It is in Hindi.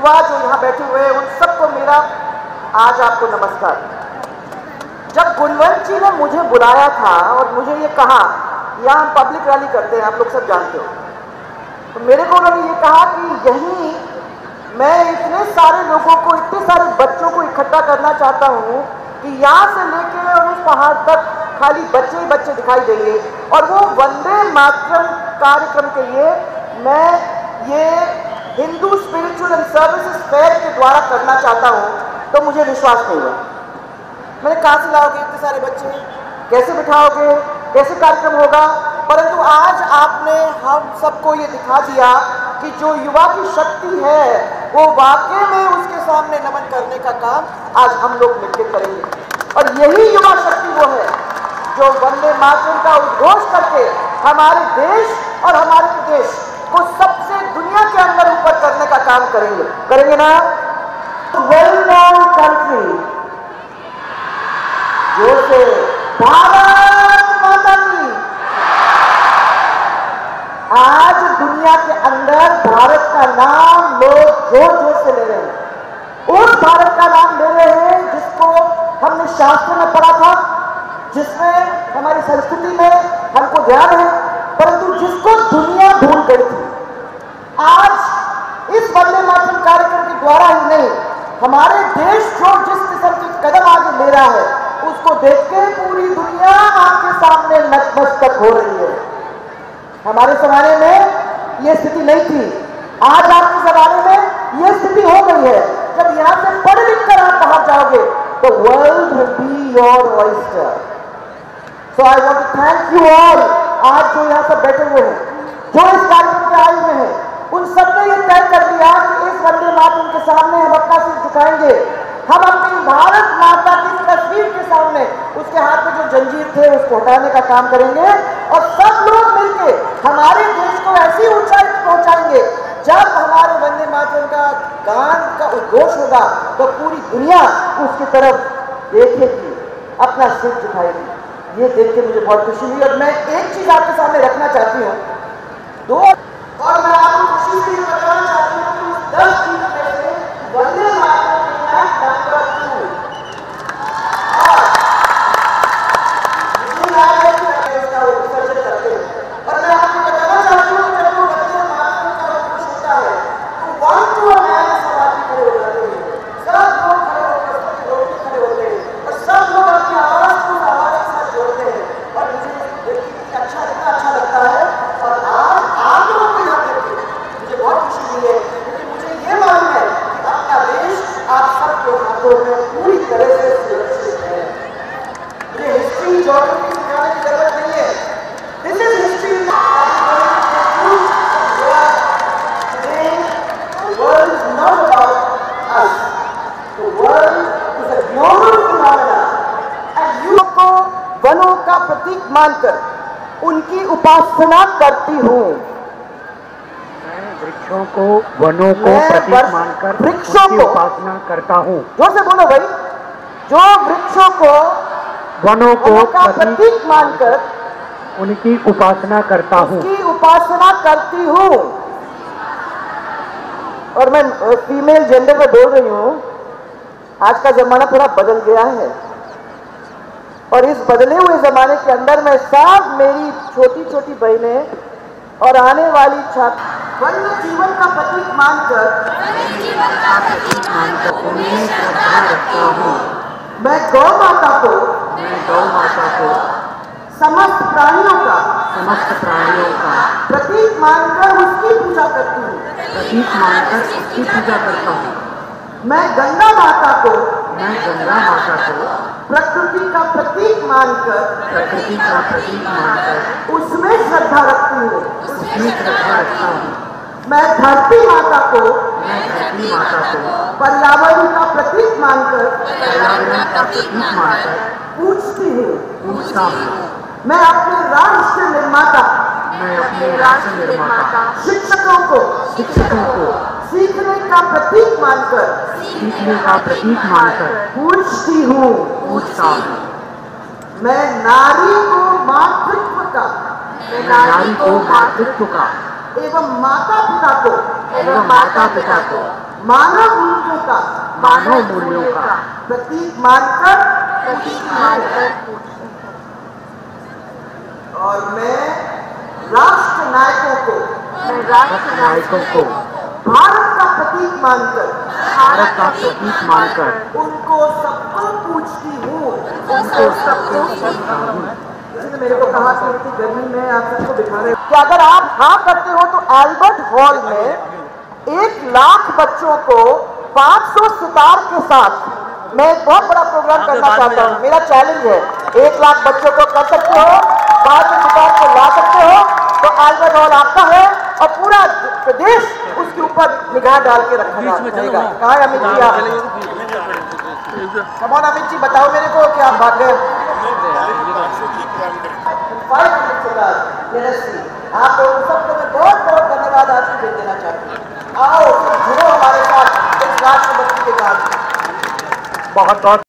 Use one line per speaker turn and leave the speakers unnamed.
युवा जो यहाँ बैठे हुए हैं उन सबको मेरा आज आपको नमस्कार। जब गुणवंत जी ने मुझे बुलाया था और मुझे ये कहा, यहाँ हम पब्लिक रैली करते हैं, आप लोग सब जानते हो, तो मेरे को उन्होंने ये कहा कि यहीं मैं इतने सारे लोगों को, इतने सारे बच्चों को इकट्ठा करना चाहता हूँ कि यहाँ से लेके और उस पहाड़ तक खाली बच्चे ही बच्चे दिखाई देंगे, और वो वंदे मातरम कार्यक्रम के लिए मैं ये Hindu spiritual and services fair के द्वारा करना चाहता हूँ। तो मुझे विश्वास नहीं हुआ। मैंने कहाँ से लाओगे इतने सारे बच्चे, कैसे बिठाओगे, कैसे कार्यक्रम होगा? परंतु आज आपने हम सबको ये दिखा दिया कि जो युवा की शक्ति है वो वाकई में उसके सामने नमन करने का काम आज हम लोग मिलकर करेंगे। और यही युवा शक्ति वो है जो वंदे मातरम का उद्घोष करके हमारे देश और हमारे प्रदेश को सबसे दुनिया के अंदर ऊपर करने का काम करेंगे ना। वेल नोन कंट्री जो से भारत माता की, आज दुनिया के अंदर भारत का नाम लोग जोर जोर से ले रहे हैं। उस भारत का नाम ले रहे हैं जिसको हमने शास्त्र में पढ़ा था, जिसमें हमारी संस्कृति में हमको ध्यान है, परंतु जिसको दुनिया भूल गई थी। आज इस वंदे मातरम कार्यक्रम के द्वारा ही नहीं, हमारे देश जो जिस किस्म के कदम आगे ले रहा है उसको देख के पूरी दुनिया आपके सामने नतमस्तक हो रही है। हमारे जमाने में ये स्थिति नहीं थी, आज आपके जमाने में ये स्थिति हो गई है। जब यहाँ से पढ़ लिख कर आप बाहर जाओगे तो world will be your oyster. So I want to thank you all. आज जो यहाँ सब बैठे हुए हैं, जो इस कार्यक्रम के आयु में हैं, उन सबने ये तय कर लिया कि इस वंदे मातरम के सामने हम अपना सिर झुकाएंगे। हम अपनी भारत माता की तस्वीर के सामने उसके हाथ में जो जंजीर थे उसको हटाने का काम करेंगे, और सब लोग मिलकर हमारे देश को ऐसी ऊंचाई पर पहुंचाएंगे। जब हमारे वंदे मातरम का गान का उद्घोष होगा तो पूरी दुनिया उसकी तरफ देखेगी, अपना सिर झुकाएगी। ये देख के मुझे बहुत खुशी हुई। और मैं एक चीज आपके सामने रखना चाहती हूँ, और मैं आपको खुशी से बताना चाहती हूँ कि 10 चीज में से वंदे मातरम नंबर 2 इसका विसर्जन करते हैं। और मैं आपको बताना चाहती हूँ जब वो वंदे मातरम का उद्घोष होता है तो 1 to 9 समाधि खड़े हो जाते हैं, सब लोग खड़े होकर खड़े होते हैं और सब लोग अपनी आवाज को हमारे साथ जोड़ते हैं। और मुझे देखिए अच्छा लगता है। और आज आप लोगों को यहाँ देखिए मुझे बहुत खुशी हुई है, क्योंकि मुझे ये मालूम है कि अपना देश आप सबके हाथों में पूरी तरह से सुरक्षित है। मुझे हिस्ट्री ज्योग्राफी सिखाने की जरूरत नहीं है। This is history. World is not about us, the world is a global phenomena. And you को वनों का प्रतीक मानकर उनकी उपासना करती हूँ।
वृक्षों को, वनों को प्रतीक मानकर
वृक्षों
की
को
उपासना करता हूँ।
जोर से बोलो भाई। जो वृक्षों को,
वनों को
प्रतीक मानकर
उनकी उपासना करता हूँ,
उसकी उपासना करती हूँ। और मैं फीमेल जेंडर में बोल रही हूँ। आज का जमाना थोड़ा बदल गया है, और इस बदले हुए जमाने के अंदर में सब मेरी छोटी छोटी बहनें और आने वाली छात्र वन्य जीवन का प्रतीक मानकर
उन्हें श्रद्धा रखता हूँ।
मैं गौ माता को समस्त प्राणियों का प्रतीक मानकर उसकी पूजा करती हूँ। मैं गंगा माता को प्रकृति का प्रतीक मानकर उसमें श्रद्धा रखती हूँ। मैं धरती माता को पर्यावरण का प्रतीक मानकर पूजती हूँ। मैं अपने राष्ट्र निर्माता शिक्षकों को सीखने का प्रतीक मानकर पूजती हूँ। मैं नारी को मातृत्व का एवं माता पिता को मानव मूल्यों का प्रतीक मानकर और मैं राष्ट्र नायकों को भारत का प्रतीक मानकर उनको सबको पूछती हूँ। मेरे को कहा कि इतनी गर्मी में आप सबको दिखा रहे कि अगर आप हाँ करते हो तो एल्बर्ट हॉल में 1 लाख बच्चों को 500 सितार के साथ मैं एक बहुत बड़ा प्रोग्राम करना चाहता हूँ। मेरा चैलेंज है 1 लाख बच्चों को कर सकते हो, 500 सितार को ला सकते हो तो एल्बर्ट हॉल आपका है और पूरा प्रदेश उसके ऊपर निगाह डाल के रखा जाएगा। कहा है अमित जी? आप कमॉन अमित जी बताओ मेरे को कि आप भाग गए। आप लोगों सबको मैं बहुत बहुत धन्यवाद आज भी देना चाहता हूँ। आओ जुड़ो हमारे साथ इस राष्ट्रभक्ति के बाद।
बहुत बहुत